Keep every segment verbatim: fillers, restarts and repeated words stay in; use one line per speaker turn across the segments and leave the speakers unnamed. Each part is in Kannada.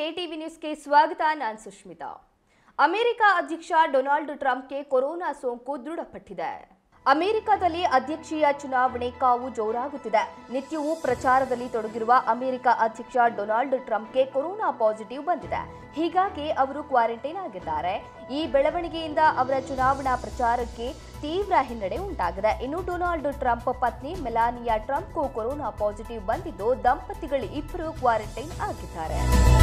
ಟಿವಿ ನ್ಯೂಸ್ಗೆ ಸ್ವಾಗತ. ನಾನು ಸುಷ್ಮಿತಾ. ಅಮೆರಿಕ ಅಧ್ಯಕ್ಷ ಡೊನಾಲ್ಡ್ ಟ್ರಂಪ್ಗೆ ಕೊರೋನಾ ಸೋಂಕು ದೃಢಪಟ್ಟಿದೆ. ಅಮೆರಿಕದಲ್ಲಿ ಅಧ್ಯಕ್ಷೀಯ ಚುನಾವಣೆ ಕಾವು ಜೋರಾಗುತ್ತಿದೆ. ನಿತ್ಯವೂ ಪ್ರಚಾರದಲ್ಲಿ ತೊಡಗಿರುವ ಅಮೆರಿಕ ಅಧ್ಯಕ್ಷ ಡೊನಾಲ್ಡ್ ಟ್ರಂಪ್ಗೆ ಕೊರೋನಾ ಪಾಸಿಟಿವ್ ಬಂದಿದೆ. ಹೀಗಾಗಿ ಅವರು ಕ್ವಾರಂಟೈನ್ ಆಗಿದ್ದಾರೆ. ಈ ಬೆಳವಣಿಗೆಯಿಂದ ಅವರ ಚುನಾವಣಾ ಪ್ರಚಾರಕ್ಕೆ ತೀವ್ರ ಹಿನ್ನಡೆ ಉಂಟಾಗಿದೆ. ಇನ್ನು ಡೊನಾಲ್ಡ್ ಟ್ರಂಪ್ ಪತ್ನಿ ಮೆಲಾನಿಯಾ ಟ್ರಂಪ್ಗೂ ಕೊರೋನಾ ಪಾಸಿಟಿವ್ ಬಂದಿದ್ದು ದಂಪತಿಗಳು ಇಬ್ಬರು ಕ್ವಾರಂಟೈನ್ ಆಗಿದ್ದಾರೆ.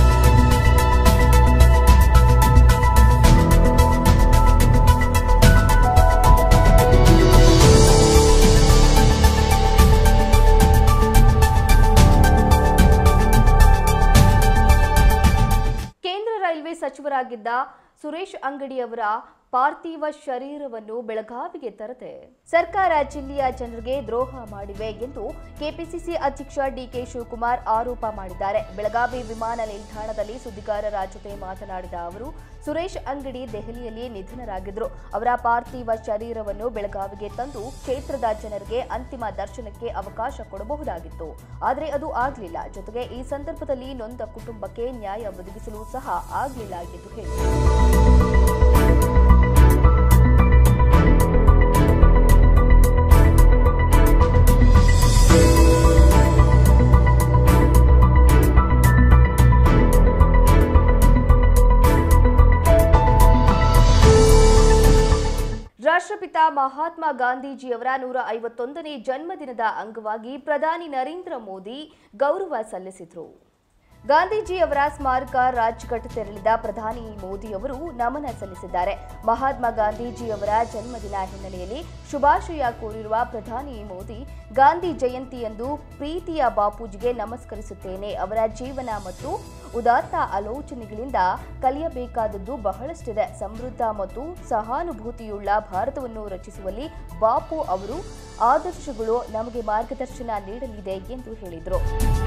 ಸಚಿವರಾಗಿದ್ದ ಸುರೇಶ್ ಅಂಗಡಿಯವರ ಪಾರ್ಥಿವ ಶರೀರವನ್ನು ಬೆಳಗಾವಿಗೆ ತರದೆ ಸರ್ಕಾರ ಜಿಲ್ಲೆಯ ಜನರಿಗೆ ದ್ರೋಹ ಮಾಡಿವೆ ಎಂದು ಕೆಪಿಸಿಸಿ ಅಧ್ಯಕ್ಷ ಡಿಕೆ ಶಿವಕುಮಾರ್ ಆರೋಪ ಮಾಡಿದ್ದಾರೆ. ಬೆಳಗಾವಿ ವಿಮಾನ ನಿಲ್ದಾಣದಲ್ಲಿ ಸುದ್ದಿಗಾರರ ಜೊತೆ ಮಾತನಾಡಿದ ಅವರು, ಸುರೇಶ್ ಅಂಗಡಿ ದೆಹಲಿಯಲ್ಲಿ ನಿಧನರಾಗಿದ್ದರು. ಅವರ ಪಾರ್ಥಿವ ಶರೀರವನ್ನು ಬೆಳಗಾವಿಗೆ ತಂದು ಕ್ಷೇತ್ರದ ಜನರಿಗೆ ಅಂತಿಮ ದರ್ಶನಕ್ಕೆ ಅವಕಾಶ ಕೊಡಬಹುದಾಗಿತ್ತು. ಆದರೆ ಅದು ಆಗಲಿಲ್ಲ. ಜೊತೆಗೆ ಈ ಸಂದರ್ಭದಲ್ಲಿ ನೊಂದ ಕುಟುಂಬಕ್ಕೆ ನ್ಯಾಯ ಒದಗಿಸಲು ಸಹ ಆಗಲಿಲ್ಲ ಎಂದು ಹೇಳಿದರು. ರಾಷ್ಟ್ರಪಿತ ಮಹಾತ್ಮ ಗಾಂಧೀಜಿಯವರ ನೂರ ಐವತ್ತೊಂದನೇ ಜನ್ಮದಿನದ ಅಂಗವಾಗಿ ಪ್ರಧಾನಿ ನರೇಂದ್ರ ಮೋದಿ ಗೌರವ ಸಲ್ಲಿಸಿದರು. ಗಾಂಧೀಜಿಯವರ ಸ್ಮಾರಕ ರಾಜ್ಘಾಟ್ ತೆರಳಿದ ಪ್ರಧಾನಿ ಮೋದಿ ಅವರು ನಮನ ಸಲ್ಲಿಸಿದ್ದಾರೆ. ಮಹಾತ್ಮ ಗಾಂಧೀಜಿಯವರ ಜನ್ಮದಿನ ಹಿನ್ನೆಲೆಯಲ್ಲಿ ಶುಭಾಶಯ ಕೋರಿರುವ ಪ್ರಧಾನಿ ಮೋದಿ, ಗಾಂಧಿ ಜಯಂತಿಯಂದು ಪ್ರೀತಿಯ ಬಾಪೂಜಿಗೆ ನಮಸ್ಕರಿಸುತ್ತೇನೆ. ಅವರ ಜೀವನ ಮತ್ತು ಉದಾತ್ತ ಆಲೋಚನೆಗಳಿಂದ ಕಲಿಯಬೇಕಾದದ್ದು ಬಹಳಷ್ಟಿದೆ. ಸಮೃದ್ಧ ಮತ್ತು ಸಹಾನುಭೂತಿಯುಳ್ಳ ಭಾರತವನ್ನು ರಚಿಸುವಲ್ಲಿ ಬಾಪು ಅವರು ಆದರ್ಶಗಳು ನಮಗೆ ಮಾರ್ಗದರ್ಶನ ನೀಡಲಿದೆ ಎಂದು ಹೇಳಿದರು.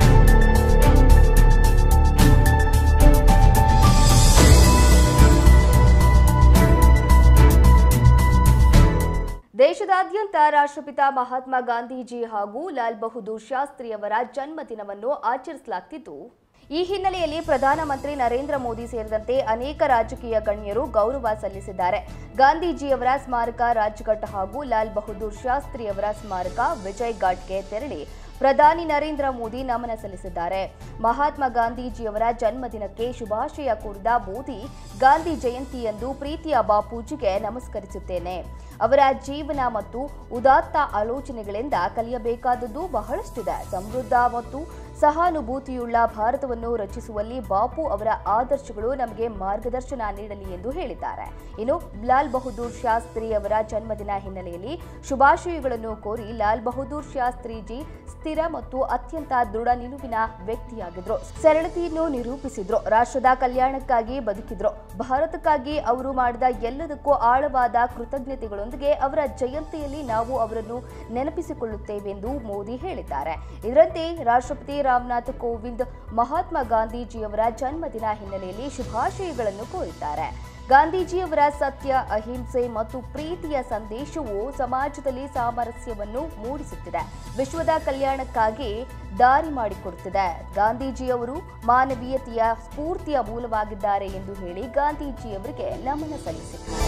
ದೇಶದಾದ್ಯಂತ ರಾಷ್ಟ್ರಪಿತ ಮಹಾತ್ಮ ಗಾಂಧೀಜಿ ಹಾಗೂ ಲಾಲ್ ಬಹದ್ದೂರ್ ಶಾಸ್ತ್ರಿಯವರ ಜನ್ಮದಿನವನ್ನು ಆಚರಿಸಲಾಗುತ್ತಿದ್ದು, ಈ ಹಿನ್ನೆಲೆಯಲ್ಲಿ ಪ್ರಧಾನಮಂತ್ರಿ ನರೇಂದ್ರ ಮೋದಿ ಸೇರಿದಂತೆ ಅನೇಕ ರಾಜಕೀಯ ಗಣ್ಯರು ಗೌರವ ಸಲ್ಲಿಸಿದ್ದಾರೆ. ಗಾಂಧೀಜಿಯವರ ಸ್ಮಾರಕ ರಾಜ್ಘಾಟ್ ಹಾಗೂ ಲಾಲ್ ಬಹದ್ದೂರ್ ಶಾಸ್ತ್ರಿಯವರ ಸ್ಮಾರಕ ವಿಜಯ್ ಘಾಟ್ಗೆ ತೆರಳಿ ಪ್ರಧಾನಿ ನರೇಂದ್ರ ಮೋದಿ ನಮನ ಸಲ್ಲಿಸಿದ್ದಾರೆ. ಮಹಾತ್ಮ ಗಾಂಧೀಜಿಯವರ ಜನ್ಮದಿನಕ್ಕೆ ಶುಭಾಶಯ ಕೋರಿದ ಮೋದಿ, ಗಾಂಧಿ ಜಯಂತಿಯಂದು ಪ್ರೀತಿಯ ಬಾಪೂಜಿಗೆ ನಮಸ್ಕರಿಸುತ್ತೇನೆ. ಅವರ ಜೀವನ ಮತ್ತು ಉದಾತ್ತ ಆಲೋಚನೆಗಳಿಂದ ಕಲಿಯಬೇಕಾದದ್ದು ಬಹಳಷ್ಟಿದೆ. ಸಮೃದ್ಧ ಮತ್ತು ಸಹಾನುಭೂತಿಯುಳ್ಳ ಭಾರತವನ್ನು ರಚಿಸುವಲ್ಲಿ ಬಾಪು ಅವರ ಆದರ್ಶಗಳು ನಮಗೆ ಮಾರ್ಗದರ್ಶನ ನೀಡಲಿ ಎಂದು ಹೇಳಿದ್ದಾರೆ. ಇನ್ನು ಲಾಲ್ ಬಹದ್ದೂರ್ ಶಾಸ್ತ್ರಿ ಅವರ ಜನ್ಮದಿನ ಹಿನ್ನೆಲೆಯಲ್ಲಿ ಶುಭಾಶಯಗಳನ್ನು ಕೋರಿ, ಲಾಲ್ ಬಹದ್ದೂರ್ ಶಾಸ್ತ್ರಿಜಿ ಸ್ಥಿರ ಮತ್ತು ಅತ್ಯಂತ ದೃಢ ನಿಲುವಿನ ವ್ಯಕ್ತಿಯಾಗಿದ್ರು. ಸರಳತೆಯನ್ನು ನಿರೂಪಿಸಿದ್ರು. ರಾಷ್ಟ್ರದ ಕಲ್ಯಾಣಕ್ಕಾಗಿ ಬದುಕಿದ್ರು. ಭಾರತಕ್ಕಾಗಿ ಅವರು ಮಾಡಿದ ಎಲ್ಲದಕ್ಕೂ ಆಳವಾದ ಕೃತಜ್ಞತೆಗಳೊಂದಿಗೆ ಅವರ ಜಯಂತಿಯಲ್ಲಿ ನಾವು ಅವರನ್ನು ನೆನಪಿಸಿಕೊಳ್ಳುತ್ತೇವೆ ಎಂದು ಮೋದಿ ಹೇಳಿದ್ದಾರೆ. ಇದರಂತೆ ರಾಷ್ಟ್ರಪತಿ ರಾಮನಾಥ್ ಕೋವಿಂದ್ ಮಹಾತ್ಮ ಗಾಂಧೀಜಿಯವರ ಜನ್ಮದಿನ ಹಿನ್ನೆಲೆಯಲ್ಲಿ ಶುಭಾಶಯಗಳನ್ನು ಕೋರಿದ್ದಾರೆ. ಗಾಂಧೀಜಿಯವರ ಸತ್ಯ, ಅಹಿಂಸೆ ಮತ್ತು ಪ್ರೀತಿಯ ಸಂದೇಶವು ಸಮಾಜದಲ್ಲಿ ಸಾಮರಸ್ಯವನ್ನು ಮೂಡಿಸುತ್ತಿದೆ, ವಿಶ್ವದ ಕಲ್ಯಾಣಕ್ಕಾಗಿ ದಾರಿ ಮಾಡಿಕೊಡುತ್ತಿದೆ. ಗಾಂಧೀಜಿಯವರು ಮಾನವೀಯತೆಯ ಸ್ಫೂರ್ತಿಯ ಮೂಲವಾಗಿದ್ದಾರೆ ಎಂದು ಹೇಳಿ ಗಾಂಧೀಜಿಯವರಿಗೆ ನಮನ ಸಲ್ಲಿಸಿದ್ದಾರೆ.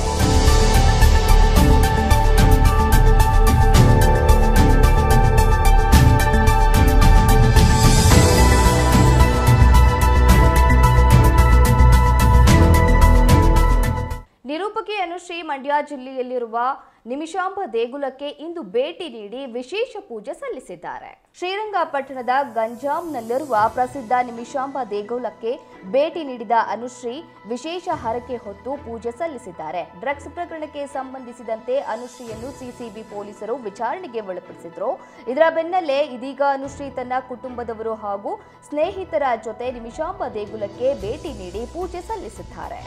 ನಿರೂಪಕಿ ಅನುಶ್ರೀ ಮಂಡ್ಯ ಜಿಲ್ಲೆಯಲ್ಲಿರುವ ನಿಮಿಷಾಂಬ ದೇಗುಲಕ್ಕೆ ಇಂದು ಭೇಟಿ ನೀಡಿ ವಿಶೇಷ ಪೂಜೆ ಸಲ್ಲಿಸಿದ್ದಾರೆ. ಶ್ರೀರಂಗಪಟ್ಟಣದ ಗಂಜಾಂನಲ್ಲಿರುವ ಪ್ರಸಿದ್ಧ ನಿಮಿಷಾಂಬ ದೇಗುಲಕ್ಕೆ ಭೇಟಿ ನೀಡಿದ ಅನುಶ್ರೀ ವಿಶೇಷ ಹರಕೆ ಹೊತ್ತು ಪೂಜೆ ಸಲ್ಲಿಸಿದ್ದಾರೆ. ಡ್ರಗ್ಸ್ ಪ್ರಕರಣಕ್ಕೆ ಸಂಬಂಧಿಸಿದಂತೆ ಅನುಶ್ರೀಯನ್ನು ಸಿಸಿಬಿ ಪೊಲೀಸರು ವಿಚಾರಣೆಗೆ ಒಳಪಡಿಸಿದ್ರು. ಇದರ ಬೆನ್ನಲ್ಲೇ ಇದೀಗ ಅನುಶ್ರೀ ತನ್ನ ಕುಟುಂಬದವರು ಹಾಗೂ ಸ್ನೇಹಿತರ ಜೊತೆ ನಿಮಿಷಾಂಬ ದೇಗುಲಕ್ಕೆ ಭೇಟಿ ನೀಡಿ ಪೂಜೆ ಸಲ್ಲಿಸಿದ್ದಾರೆ.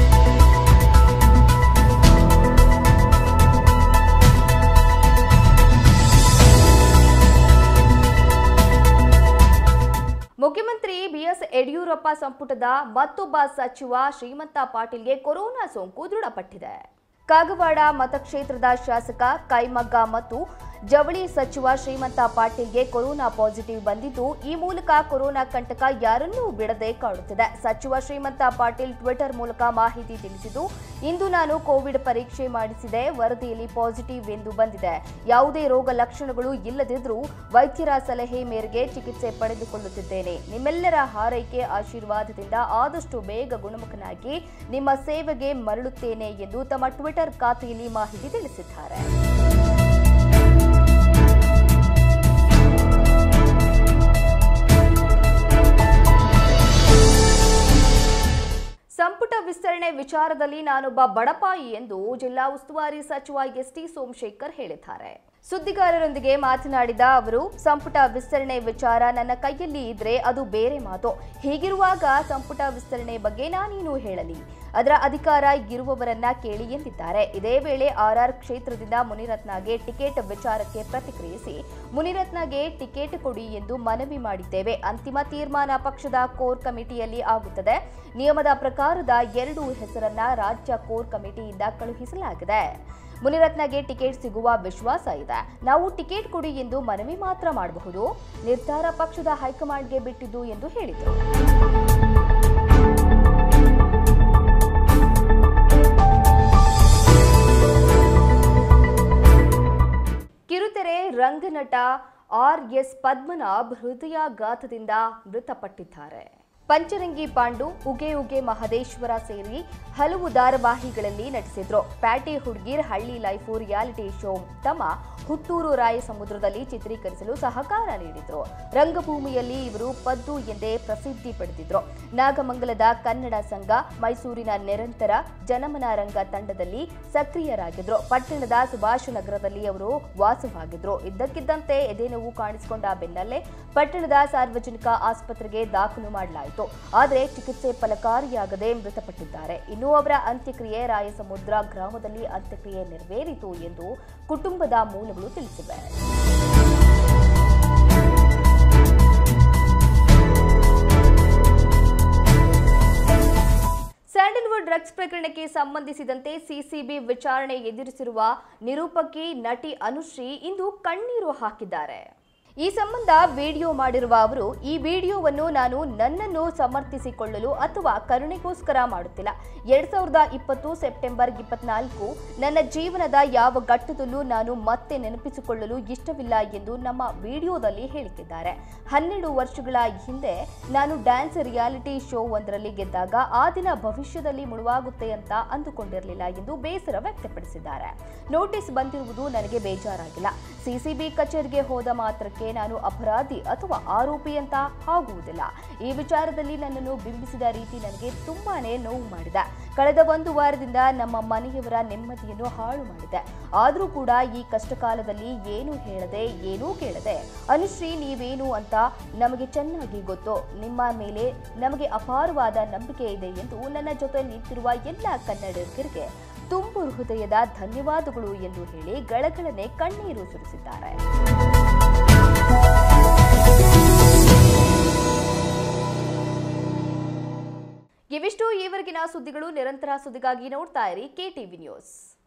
ಮುಖ್ಯಮಂತ್ರಿ ಬಿಎಸ್ ಯಡಿಯೂರಪ್ಪ ಸಂಪುಟದ ಮತ್ತೊಬ್ಬ ಸಚಿವ ಶ್ರೀಮಂತ ಪಾಟೀಲ್ಗೆ ಕೊರೋನಾ ಸೋಂಕು ದೃಢಪಟ್ಟಿದೆ. ಕಾಗವಾಡ ಮತಕ್ಷೇತ್ರದ ಶಾಸಕ ಕೈಮಗ್ಗ ಮತ್ತು ಜವಳಿ ಸಚಿವ ಶ್ರೀಮಂತ ಪಾಟೀಲ್ಗೆ ಕೊರೋನಾ ಪಾಸಿಟಿವ್ ಬಂದಿದ್ದು, ಈ ಮೂಲಕ ಕೊರೋನಾ ಕಂಟಕ ಯಾರನ್ನೂ ಬಿಡದೆ ಕಾಡುತ್ತಿದೆ. ಸಚಿವ ಶ್ರೀಮಂತ ಪಾಟೀಲ್ ಟ್ವಿಟರ್ ಮೂಲಕ ಮಾಹಿತಿ ತಿಳಿಸಿದ್ದು, ಇಂದು ನಾನು ಕೋವಿಡ್ ಪರೀಕ್ಷೆ ಮಾಡಿಸಿದೆ, ವರದಿಯಲ್ಲಿ ಪಾಸಿಟಿವ್ ಎಂದು ಬಂದಿದೆ. ಯಾವುದೇ ರೋಗ ಲಕ್ಷಣಗಳು ಇಲ್ಲದಿದ್ದರೂ ವೈದ್ಯರ ಸಲಹೆ ಮೇರೆಗೆ ಚಿಕಿತ್ಸೆ ಪಡೆದುಕೊಳ್ಳುತ್ತಿದ್ದೇನೆ. ನಿಮ್ಮೆಲ್ಲರ ಹಾರೈಕೆ ಆಶೀರ್ವಾದದಿಂದ ಆದಷ್ಟು ಬೇಗ ಗುಣಮುಖನಾಗಿ ನಿಮ್ಮ ಸೇವೆಗೆ ಮರಳುತ್ತೇನೆ ಎಂದು ತಮ್ಮ ಟ್ವಿಟರ್ ಖಾತೆಯಲ್ಲಿ ಮಾಹಿತಿ ತಿಳಿಸಿದ್ದಾರೆ. ಸಂಪುಟ ವಿಸ್ತರಣೆ ವಿಚಾರದಲ್ಲಿ ನಾನೊಬ್ಬ ಬಡಪಾಯಿ ಎಂದು ಜಿಲ್ಲಾ ಉಸ್ತುವಾರಿ ಸಚಿವ ಎಸ್ ಟಿ ಸೋಮಶೇಖರ್ ಹೇಳಿದ್ದಾರೆ. ಸುದ್ದಿಗಾರರೊಂದಿಗೆ ಮಾತನಾಡಿದ ಅವರು, ಸಂಪುಟ ವಿಸ್ತರಣೆ ವಿಚಾರ ನನ್ನ ಕೈಯಲ್ಲಿ ಇದ್ರೆ ಅದು ಬೇರೆ ಮಾತು. ಹೀಗಿರುವಾಗ ಸಂಪುಟ ವಿಸ್ತರಣೆ ಬಗ್ಗೆ ನಾನೇನು ಹೇಳಲಿ? ಅದರ ಅಧಿಕಾರ ಇರುವವರನ್ನ ಕೇಳಿ ಎಂದಿದ್ದಾರೆ. ಇದೇ ವೇಳೆ ಆರ್ಆರ್ ಕ್ಷೇತ್ರದಿಂದ ಮುನಿರತ್ನಗೆ ಟಿಕೆಟ್ ವಿಚಾರಕ್ಕೆ ಪ್ರತಿಕ್ರಿಯಿಸಿ, ಮುನಿರತ್ನಗೆ ಟಿಕೆಟ್ ಕೊಡಿ ಎಂದು ಮನವಿ ಮಾಡಿದ್ದೇವೆ. ಅಂತಿಮ ತೀರ್ಮಾನ ಪಕ್ಷದ ಕೋರ್ ಕಮಿಟಿಯಲ್ಲಿ ಆಗುತ್ತದೆ. ನಿಯಮದ ಪ್ರಕಾರದ ಎರಡು ಹೆಸರನ್ನ ರಾಜ್ಯ ಕೋರ್ ಕಮಿಟಿಯಿಂದ ಕಳುಹಿಸಲಾಗಿದೆ. ಮುನಿರತ್ನಗೆ ಟಿಕೆಟ್ ಸಿಗುವ ವಿಶ್ವಾಸ ಇದೆ. ನಾವು ಟಿಕೆಟ್ ಕೊಡಿ ಎಂದು ಮನವಿ ಮಾತ್ರ ಮಾಡಬಹುದು. ನಿರ್ಧಾರ ಪಕ್ಷದ ಹೈಕಮಾಂಡ್ಗೆ ಬಿಟ್ಟಿದ್ದು ಎಂದು ಹೇಳಿದರು. ಕಿರುತೆರೆ ರಂಗನಟ ಆರ್ ಎಸ್ ಪದ್ಮನಾಭ್ ಹೃದಯಾಘಾತದಿಂದ ಮೃತಪಟ್ಟಿದ್ದಾರೆ. ಪಂಚರಂಗಿ ಪಾಂಡು, ಉಗೆ ಉಗೆ ಮಹದೇಶ್ವರ ಸೇರಿ ಹಲವು ಧಾರಾವಾಹಿಗಳಲ್ಲಿ ನಟಿಸಿದ್ರು. ಪ್ಯಾಟೆ ಹುಡ್ಗೀರ್, ಹಳ್ಳಿ ಲೈಫು ರಿಯಾಲಿಟಿ ಶೋ ತಮ್ಮ ಹುಟ್ಟೂರು ರಾಯಸಮುದ್ರದಲ್ಲಿ ಚಿತ್ರೀಕರಿಸಲು ಸಹಕಾರ ನೀಡಿದ್ರು. ರಂಗಭೂಮಿಯಲ್ಲಿ ಇವರು ಪದ್ದು ಎಂದೇ ಪ್ರಸಿದ್ಧಿ ಪಡೆದಿದ್ರು. ನಾಗಮಂಗಲದ ಕನ್ನಡ ಸಂಘ, ಮೈಸೂರಿನ ನಿರಂತರ ಜನಮನ ರಂಗ ತಂಡದಲ್ಲಿ ಸಕ್ರಿಯರಾಗಿದ್ರು. ಪಟ್ಟಣದ ಸುಭಾಷ್ ನಗರದಲ್ಲಿ ಅವರು ವಾಸವಾಗಿದ್ರು. ಇದ್ದಕ್ಕಿದ್ದಂತೆ ಎದೆನೋವು ಕಾಣಿಸಿಕೊಂಡ ಬೆನ್ನಲ್ಲೇ ಪಟ್ಟಣದ ಸಾರ್ವಜನಿಕ ಆಸ್ಪತ್ರೆಗೆ ದಾಖಲು ಮಾಡಲಾಯಿತು. ಆದರೆ ಚಿಕಿತ್ಸೆ ಫಲಕಾರಿಯಾಗದೆ ಮೃತಪಟ್ಟಿದ್ದಾರೆ. ಇನ್ನು ಅವರ ಅಂತ್ಯಕ್ರಿಯೆ ರಾಯಸಮುದ್ರ ಗ್ರಾಮದಲ್ಲಿ ಅಂತ್ಯಕ್ರಿಯೆ ನೆರವೇರಿತು ಎಂದು ಕುಟುಂಬದ ಮೂಲಗಳು ತಿಳಿಸಿವೆ. ಸ್ಯಾಂಡಲ್ವುಡ್ ಡ್ರಗ್ಸ್ ಪ್ರಕರಣಕ್ಕೆ ಸಂಬಂಧಿಸಿದಂತೆ ಸಿಸಿಬಿ ವಿಚಾರಣೆ ಎದುರಿಸಿರುವ ನಿರೂಪಕಿ ನಟಿ ಅನುಶ್ರೀ ಇಂದು ಕಣ್ಣೀರು ಹಾಕಿದ್ದಾರೆ. ಈ ಸಂಬಂಧ ವಿಡಿಯೋ ಮಾಡಿರುವ ಅವರು, ಈ ವಿಡಿಯೋವನ್ನು ನಾನು ನನ್ನನ್ನು ಸಮರ್ಥಿಸಿಕೊಳ್ಳಲು ಅಥವಾ ಕರುಣೆಗೋಸ್ಕರ ಮಾಡುತ್ತಿಲ್ಲ. ಎರಡ್ ಸಾವಿರದ ಇಪ್ಪತ್ತು ಸೆಪ್ಟೆಂಬರ್ ಇಪ್ಪತ್ನಾಲ್ಕು ನನ್ನ ಜೀವನದ ಯಾವ ಘಟ್ಟದಲ್ಲೂ ನಾನು ಮತ್ತೆ ನೆನಪಿಸಿಕೊಳ್ಳಲು ಇಷ್ಟವಿಲ್ಲ ಎಂದು ನಮ್ಮ ವಿಡಿಯೋದಲ್ಲಿ ಹೇಳುತ್ತಿದ್ದಾರೆ. ಹನ್ನೆರಡು ವರ್ಷಗಳ ಹಿಂದೆ ನಾನು ಡ್ಯಾನ್ಸ್ ರಿಯಾಲಿಟಿ ಶೋ ಒಂದರಲ್ಲಿ ಗೆದ್ದಾಗ ಆ ದಿನ ಭವಿಷ್ಯದಲ್ಲಿ ಮುಳುವಾಗುತ್ತೆ ಅಂತ ಅಂದುಕೊಂಡಿರಲಿಲ್ಲ ಎಂದು ಬೇಸರ ವ್ಯಕ್ತಪಡಿಸಿದ್ದಾರೆ. ನೋಟಿಸ್ ಬಂದಿರುವುದು ನನಗೆ ಬೇಜಾರಾಗಿಲ್ಲ. ಸಿಸಿಬಿ ಕಚೇರಿಗೆ ಹೋದ ಮಾತ್ರಕ್ಕೆ ನಾನು ಅಪರಾಧಿ ಅಥವಾ ಆರೋಪಿ ಅಂತ ಆಗುವುದಿಲ್ಲ. ಈ ವಿಚಾರದಲ್ಲಿ ನನ್ನನ್ನು ಬಿಂಬಿಸಿದ ರೀತಿ ನನಗೆ ತುಂಬಾನೇ ನೋವು ಮಾಡಿದೆ. ಕಳೆದ ಒಂದು ವಾರದಿಂದ ನಮ್ಮ ಮನೆಯವರ ನೆಮ್ಮದಿಯನ್ನು ಹಾಳು ಮಾಡಿದೆ. ಆದರೂ ಕೂಡ ಈ ಕಷ್ಟಕಾಲದಲ್ಲಿ ಏನು ಹೇಳದೆ ಏನೂ ಕೇಳದೆ, ಅನುಶ್ರೀ ನೀವೇನು ಅಂತ ನಮಗೆ ಚೆನ್ನಾಗಿ ಗೊತ್ತು. ನಿಮ್ಮ ಮೇಲೆ ನಮಗೆ ಅಪಾರವಾದ ನಂಬಿಕೆ ಇದೆ ಎಂದು ನನ್ನ ಜೊತೆ ನಿಂತಿರುವ ಎಲ್ಲ ಕನ್ನಡಿಗರಿಗೆ ತುಂಬು ಹೃದಯದ ಧನ್ಯವಾದಗಳು ಎಂದು ಹೇಳಿ ಗಳಗಳನೆ ಕಣ್ಣೀರು ಸುರಿಸಿದ್ದಾರೆ. ಇವಿಷ್ಟು ಈವರೆಗಿನ ಸುದ್ದಿಗಳು. ನಿರಂತರ ಸುದ್ದಿಗಾಗಿ ನೋಡ್ತಾ ಇರಿ ಕೆಟಿವಿ ನ್ಯೂಸ್.